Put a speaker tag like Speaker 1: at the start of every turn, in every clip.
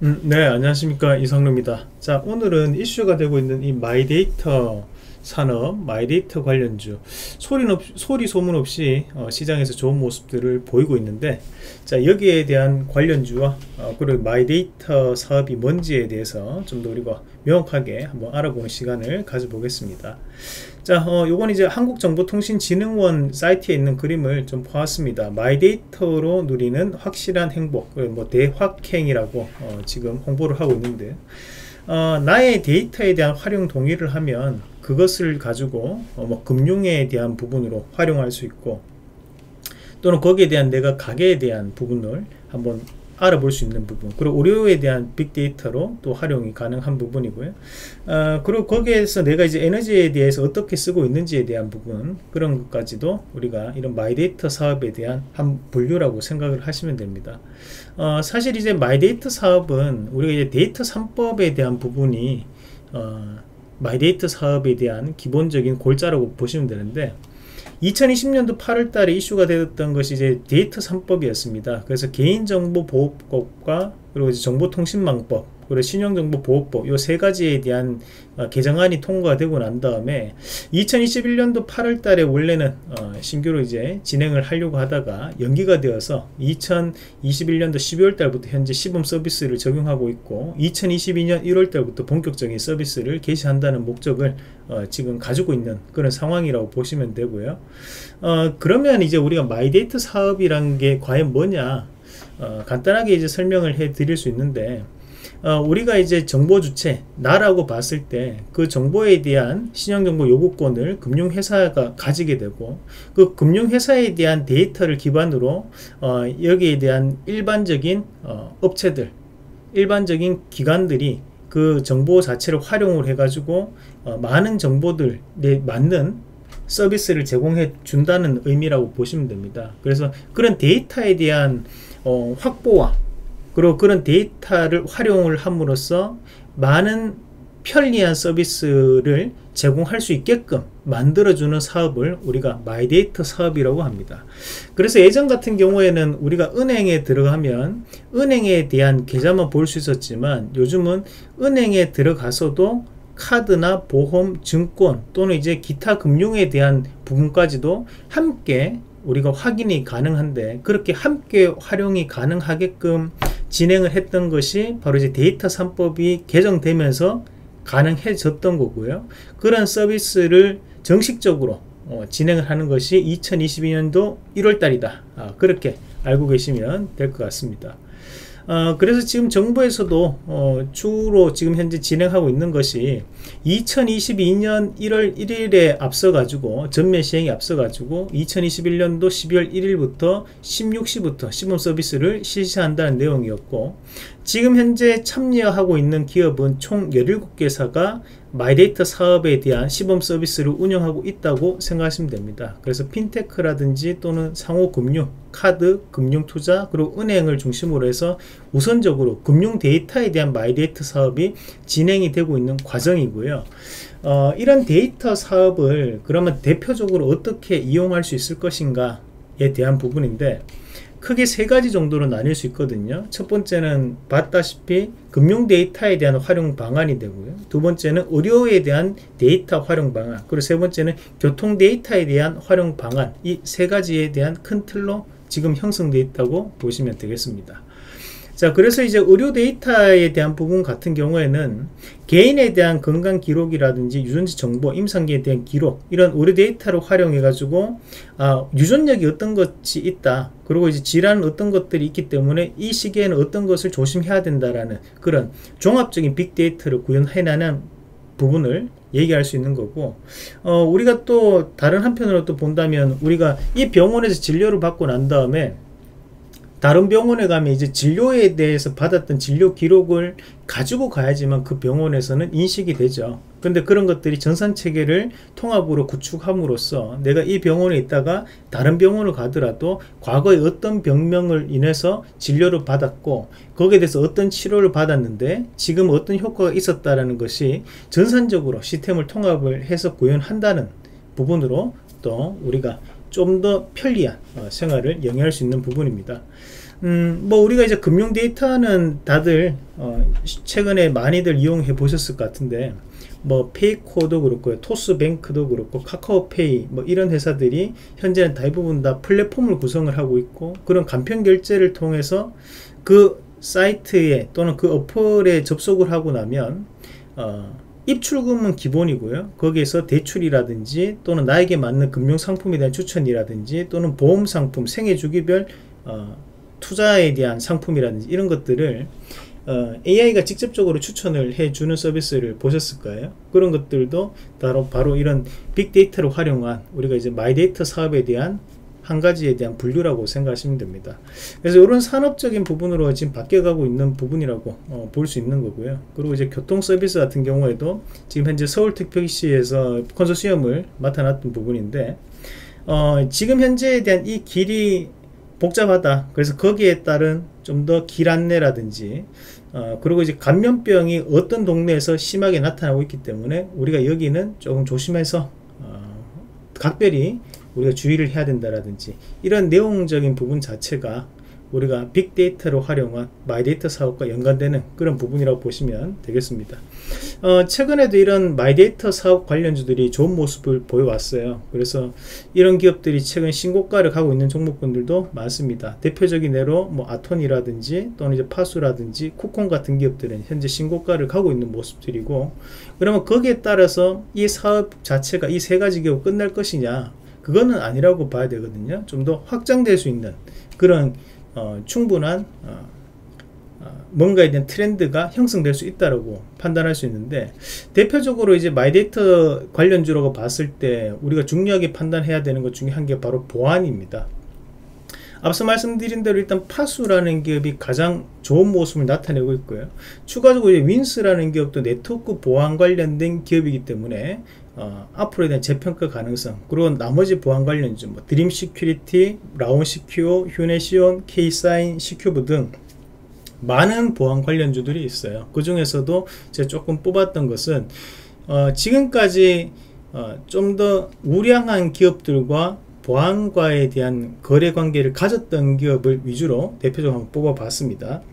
Speaker 1: 네, 안녕하십니까. 이성루입니다. 자, 오늘은 이슈가 되고 있는 이 마이데이터 산업, 마이데이터 관련주, 소리 소문 없이 시장에서 좋은 모습들을 보이고 있는데, 자, 여기에 대한 관련주와 그리고 마이데이터 사업이 뭔지에 대해서 좀 더 우리가 명확하게 한번 알아보는 시간을 가져보겠습니다. 자, 요건 이제 한국정보통신진흥원 사이트에 있는 그림을 좀 보았습니다. 마이데이터로 누리는 확실한 행복, 뭐 대확행이라고 지금 홍보를 하고 있는데, 나의 데이터에 대한 활용 동의를 하면 그것을 가지고 뭐 금융에 대한 부분으로 활용할 수 있고, 또는 거기에 대한 내가 가게에 대한 부분을 한번 알아볼 수 있는 부분, 그리고 의료에 대한 빅데이터로 또 활용이 가능한 부분이고요. 그리고 거기에서 내가 이제 에너지에 대해서 어떻게 쓰고 있는지에 대한 부분, 그런 것까지도 우리가 이런 마이데이터 사업에 대한 한 분류라고 생각을 하시면 됩니다. 사실 이제 마이데이터 사업은 우리가 이제 데이터 3법에 대한 부분이 마이데이터 사업에 대한 기본적인 골자라고 보시면 되는데, 2020년도 8월 달에 이슈가 되었던 것이 이제 데이터 3법이었습니다. 그래서 개인정보보호법과 그리고 이제 정보통신망법, 그리고 신용정보보호법, 요 세 가지에 대한 개정안이 통과가 되고 난 다음에 2021년도 8월 달에 원래는 신규로 이제 진행을 하려고 하다가 연기가 되어서 2021년도 12월 달부터 현재 시범 서비스를 적용하고 있고, 2022년 1월 달부터 본격적인 서비스를 개시한다는 목적을 지금 가지고 있는 그런 상황이라고 보시면 되고요. 그러면 이제 우리가 마이데이터 사업이란 게 과연 뭐냐, 간단하게 이제 설명을 해 드릴 수 있는데, 우리가 이제 정보 주체, 나라고 봤을 때 그 정보에 대한 신용정보 요구권을 금융회사가 가지게 되고, 그 금융회사에 대한 데이터를 기반으로 여기에 대한 일반적인 업체들, 일반적인 기관들이 그 정보 자체를 활용을 해가지고 많은 정보들에 맞는 서비스를 제공해 준다는 의미라고 보시면 됩니다. 그래서 그런 데이터에 대한 확보와 그리고 그런 데이터를 활용을 함으로써 많은 편리한 서비스를 제공할 수 있게끔 만들어주는 사업을 우리가 마이데이터 사업이라고 합니다. 그래서 예전 같은 경우에는 우리가 은행에 들어가면 은행에 대한 계좌만 볼 수 있었지만, 요즘은 은행에 들어가서도 카드나 보험, 증권 또는 이제 기타 금융에 대한 부분까지도 함께 우리가 확인이 가능한데, 그렇게 함께 활용이 가능하게끔 진행을 했던 것이 바로 이제 데이터 3법이 개정되면서 가능해졌던 거고요. 그런 서비스를 정식적으로 진행을 하는 것이 2022년도 1월 달이다. 그렇게 알고 계시면 될 것 같습니다. 그래서 지금 정부에서도 주로 지금 현재 진행하고 있는 것이 2022년 1월 1일에 앞서가지고 전면 시행에 앞서가지고 2021년도 12월 1일부터 16시부터 시범 서비스를 실시한다는 내용이었고, 지금 현재 참여하고 있는 기업은 총 17개사가 마이데이터 사업에 대한 시범 서비스를 운영하고 있다고 생각하시면 됩니다. 그래서 핀테크라든지 또는 상호금융, 카드, 금융투자, 그리고 은행을 중심으로 해서 우선적으로 금융 데이터에 대한 마이데이터 사업이 진행이 되고 있는 과정이고요. 이런 데이터 사업을 그러면 대표적으로 어떻게 이용할 수 있을 것인가에 대한 부분인데, 크게 세 가지 정도로 나뉠 수 있거든요. 첫 번째는 봤다시피 금융 데이터에 대한 활용 방안이 되고요. 두 번째는 의료에 대한 데이터 활용 방안, 그리고 세 번째는 교통 데이터에 대한 활용 방안, 이 세 가지에 대한 큰 틀로 지금 형성되어 있다고 보시면 되겠습니다. 자, 그래서 이제 의료 데이터에 대한 부분 같은 경우에는 개인에 대한 건강 기록이라든지 유전자 정보, 임상기에 대한 기록, 이런 의료 데이터를 활용해 가지고 유전력이 어떤 것이 있다, 그리고 이제 질환은 어떤 것들이 있기 때문에 이 시기에는 어떤 것을 조심해야 된다라는 그런 종합적인 빅데이터를 구현해내는 부분을 얘기할 수 있는 거고, 우리가 또 다른 한편으로 또 본다면, 우리가 이 병원에서 진료를 받고 난 다음에 다른 병원에 가면 이제 진료에 대해서 받았던 진료 기록을 가지고 가야지만 그 병원에서는 인식이 되죠. 근데 그런 것들이 전산체계를 통합으로 구축함으로써 내가 이 병원에 있다가 다른 병원을 가더라도 과거에 어떤 병명을 인해서 진료를 받았고 거기에 대해서 어떤 치료를 받았는데 지금 어떤 효과가 있었다라는 것이 전산적으로 시스템을 통합을 해서 구현한다는 부분으로 또 우리가 좀 더 편리한 생활을 영위할 수 있는 부분입니다. 뭐 우리가 이제 금융 데이터는 다들 최근에 많이들 이용해 보셨을 것 같은데, 뭐 페이코도 그렇고요, 토스뱅크도 그렇고, 카카오페이 뭐 이런 회사들이 현재는 대부분 다 플랫폼을 구성을 하고 있고, 그런 간편 결제를 통해서 그 사이트에 또는 그 어플에 접속을 하고 나면 입출금은 기본이고요, 거기에서 대출이라든지 또는 나에게 맞는 금융상품에 대한 추천이라든지 또는 보험상품, 생애주기별 투자에 대한 상품이라든지 이런 것들을 AI가 직접적으로 추천을 해주는 서비스를 보셨을 거예요. 그런 것들도 바로 이런 빅데이터를 활용한 우리가 이제 마이데이터 사업에 대한 한 가지에 대한 분류라고 생각하시면 됩니다. 그래서 이런 산업적인 부분으로 지금 바뀌어가고 있는 부분이라고 볼 수 있는 거고요. 그리고 이제 교통 서비스 같은 경우에도 지금 현재 서울특별시에서 컨소시엄을 맡아놨던 부분인데, 지금 현재에 대한 이 길이 복잡하다, 그래서 거기에 따른 좀 더 길 안내라든지 그리고 이제 감염병이 어떤 동네에서 심하게 나타나고 있기 때문에 우리가 여기는 조금 조심해서 각별히 우리가 주의를 해야 된다라든지 이런 내용적인 부분 자체가 우리가 빅데이터로 활용한 마이데이터 사업과 연관되는 그런 부분이라고 보시면 되겠습니다. 최근에도 이런 마이데이터 사업 관련주들이 좋은 모습을 보여왔어요. 그래서 이런 기업들이 최근 신고가를 가고 있는 종목군들도 많습니다. 대표적인 예로 뭐 아톤이라든지 또는 이제 파수라든지 쿠콘 같은 기업들은 현재 신고가를 가고 있는 모습들이고, 그러면 거기에 따라서 이 사업 자체가 이 세 가지 기업 끝날 것이냐, 그거는 아니라고 봐야 되거든요. 좀 더 확장될 수 있는 그런 충분한 뭔가에 대한 트렌드가 형성될 수 있다고 판단할 수 있는데, 대표적으로 이제 마이데이터 관련주라고 봤을 때 우리가 중요하게 판단해야 되는 것 중에 한 게 바로 보안입니다. 앞서 말씀드린 대로 일단 파수라는 기업이 가장 좋은 모습을 나타내고 있고요. 추가적으로 이제 윈스라는 기업도 네트워크 보안 관련된 기업이기 때문에 앞으로에 대한 재평가 가능성, 그리고 나머지 보안 관련주 뭐 드림 시큐리티, 라온 시큐어, 휴네시온, K사인, 시큐브 등 많은 보안 관련주들이 있어요. 그 중에서도 제가 조금 뽑았던 것은 지금까지 좀 더 우량한 기업들과 보안과에 대한 거래 관계를 가졌던 기업을 위주로 대표적으로 한번 뽑아봤습니다.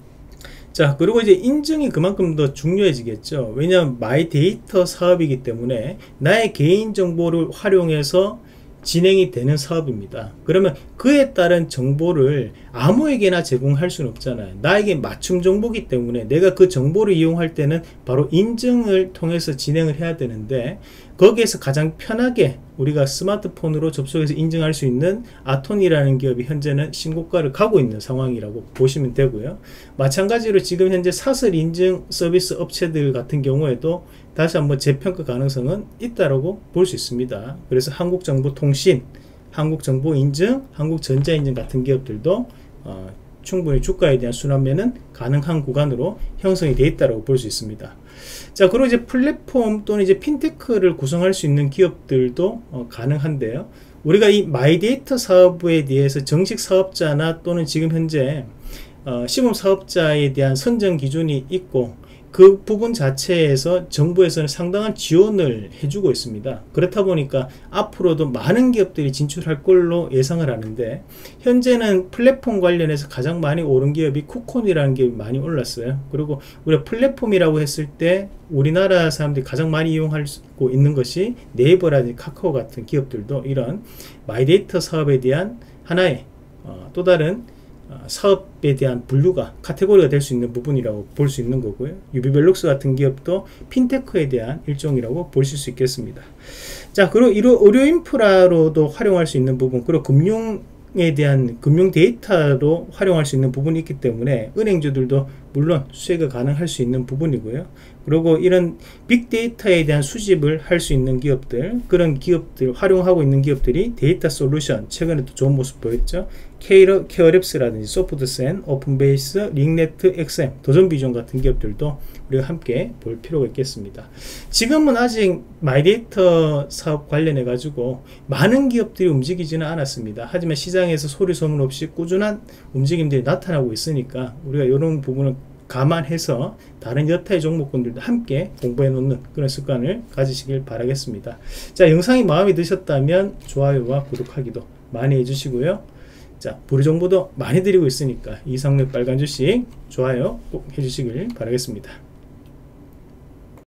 Speaker 1: 자, 그리고 이제 인증이 그만큼 더 중요해지겠죠. 왜냐하면 마이데이터 사업이기 때문에 나의 개인정보를 활용해서 진행이 되는 사업입니다. 그러면 그에 따른 정보를 아무에게나 제공할 수는 없잖아요. 나에게 맞춤 정보이기 때문에 내가 그 정보를 이용할 때는 바로 인증을 통해서 진행을 해야 되는데, 거기에서 가장 편하게 우리가 스마트폰으로 접속해서 인증할 수 있는 아톤이라는 기업이 현재는 신고가를 가고 있는 상황이라고 보시면 되고요. 마찬가지로 지금 현재 사설 인증 서비스 업체들 같은 경우에도 다시 한번 재평가 가능성은 있다고 볼 수 있습니다. 그래서 한국정보통신, 한국정보인증, 한국전자인증 같은 기업들도 충분히 주가에 대한 순환매는 가능한 구간으로 형성이 되어 있다고 볼 수 있습니다. 자, 그리고 이제 플랫폼 또는 이제 핀테크를 구성할 수 있는 기업들도 가능한데요. 우리가 이 마이데이터 사업에 대해서 정식 사업자나 또는 지금 현재 시범 사업자에 대한 선정 기준이 있고, 그 부분 자체에서 정부에서는 상당한 지원을 해주고 있습니다. 그렇다 보니까 앞으로도 많은 기업들이 진출할 걸로 예상을 하는데, 현재는 플랫폼 관련해서 가장 많이 오른 기업이 쿠콘이라는 기업이 많이 올랐어요. 그리고 우리가 플랫폼이라고 했을 때 우리나라 사람들이 가장 많이 이용하고 있는 것이 네이버라든지 카카오 같은 기업들도 이런 마이데이터 사업에 대한 하나의 또 다른 사업에 대한 분류가 카테고리가 될 수 있는 부분이라고 볼 수 있는 거고요. 유비벨룩스 같은 기업도 핀테크에 대한 일종이라고 보실 수 있겠습니다. 자, 그리고 의료 인프라로도 활용할 수 있는 부분, 그리고 금융에 대한 금융 데이터로 활용할 수 있는 부분이 있기 때문에 은행주들도 물론 수혜가 가능할 수 있는 부분이고요. 그리고 이런 빅데이터에 대한 수집을 할 수 있는 기업들, 그런 기업들 활용하고 있는 기업들이 데이터 솔루션, 최근에도 좋은 모습 보였죠. 케어랩스라든지 소프트센, 오픈베이스, 링네트, 엑셈, 도전비전 같은 기업들도 우리가 함께 볼 필요가 있겠습니다. 지금은 아직 마이데이터 사업 관련해 가지고 많은 기업들이 움직이지는 않았습니다. 하지만 시장에서 소리 소문 없이 꾸준한 움직임들이 나타나고 있으니까 우리가 이런 부분을 감안해서 다른 여타의 종목군들도 함께 공부해 놓는 그런 습관을 가지시길 바라겠습니다. 자, 영상이 마음에 드셨다면 좋아요와 구독하기도 많이 해주시고요. 자, 보리 정보도 많이 드리고 있으니까 이상록 빨간 주식 좋아요 꼭 해주시길 바라겠습니다.